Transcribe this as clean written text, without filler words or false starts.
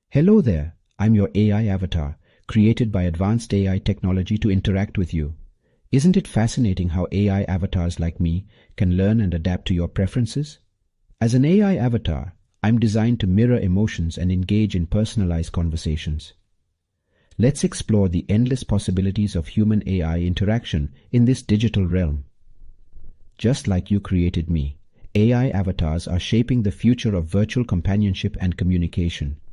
Hello there, I'm your AI avatar, created by advanced AI technology to interact with you. Isn't it fascinating how AI avatars like me can learn and adapt to your preferences? As an AI avatar, I'm designed to mirror emotions and engage in personalized conversations. Let's explore the endless possibilities of human-AI interaction in this digital realm. Just like you created me, AI avatars are shaping the future of virtual companionship and communication.